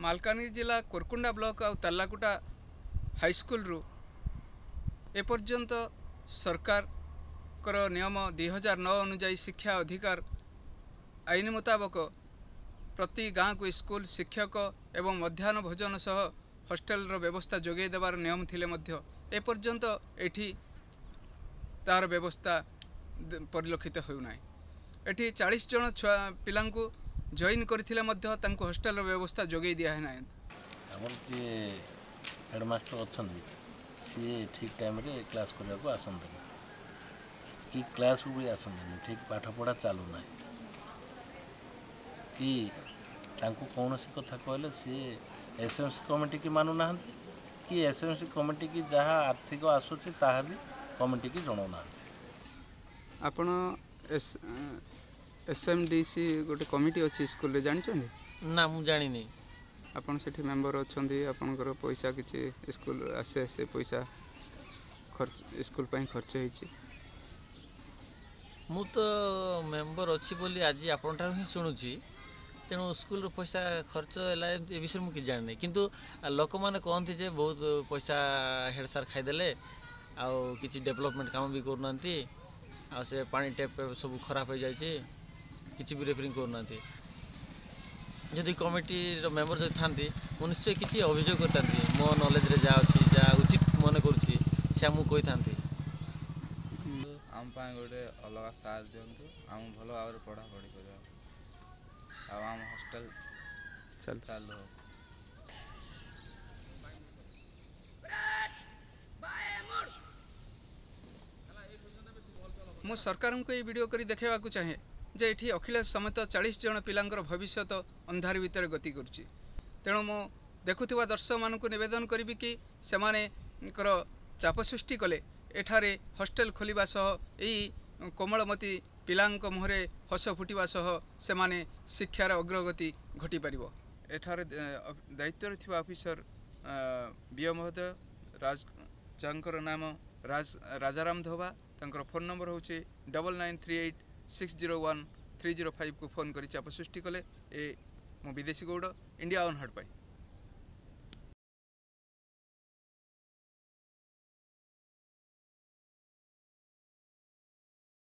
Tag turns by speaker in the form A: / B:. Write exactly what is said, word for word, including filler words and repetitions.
A: मालकानगिरी जिला कोरकुंडा ब्लॉक आ तालाकुटा हाईस्कल रु एपर्यंत सरकार कर नियम दुई हजार नौ अनुजाई शिक्षा अधिकार आईन मुताबक प्रति गाँ को स्कूल शिक्षक एवं मध्याह्न भोजन सह हॉस्टेल रो व्यवस्था जोगे देवार नियम थिले मध्य एपर्यंत एठी तार व्यवस्था परिलक्षित होना एठी चालीस जन छुआ पिला जॉइन करथिले मध्य तांको हॉस्टेल रो व्यवस्था जोगे दिया है ना
B: हमर के हेडमास्टर अछंदी सी ठीक टाइम रे क्लास करया को आसंदे कि क्लास को भी आसंदे ठीक पाठ पढ़ा चालू ना कि तांको कौन सी कथा कहले सी एसएमसी कमिटी की मानु ना कि एसएमसी कमिटी की जहाँ आर्थिक आसूची ताहा भी कमिटी की जणौना
A: आपण एस एसएमडीसी गोटे कमिटी अच्छी स्कूल रे जानि छथि
C: ना मु जानि नै
A: आपण सेठी मेंबर अछंदी आपनकर पैसा किछि स्कूल आसे से पैसा खर्च स्कूल पई खर्च होईछि
C: मु तो मेंबर अच्छी बोली आज आपण ठार ही सुनुछि तेणु स्कूल रो पैसा खर्च है ए विषय मुझे जान नहीं किंतु लोक मैंने कहती जे बहुत पैसा हेड सार खाईदे आउ कि डेवलपमेंट काम भी करना आ से पानी टेप सब खराब हो जाए किसी भी रिपेयरिंग करना जदि कमिटी मेंबर जो था निश्चय किसी अभियोग करता मो नॉलेज रे जा अच्छी जहाँ उचित मन कर मुझे था
D: आम गोटे अलग साथ दिंतु आम भल भाव पढ़ा पढ़ी कर आम हॉस्टल चल चालू हो
A: मु सरकार को ये वीडियो करी देखा चाहे जे ये अखिलेश समेत चालीस जन पिलांकर भविष्य अंधार भितर गति करुच्ची तेणु मु देखुवा दर्शक मानक निवेदन करी कि सेमानेकर चाप सृष्टि कले एठारे हॉस्टेल खोलिबा सह यही कोमलमती पिलांक मुहरे हस फुटिबा सह सेमाने शिक्षार अग्रगति घटी पारिबो एठारे दायित्व थिबा ऑफिसर बीओ महोदय राज जांकर नाम राज राजाराम धोबा तांकर फोन नंबर होची double nine three eight six zero one three zero five को फोन करी चाप सृष्टि कले ए मो विदेशी गौड़ इंडिया ऑन हट पाई।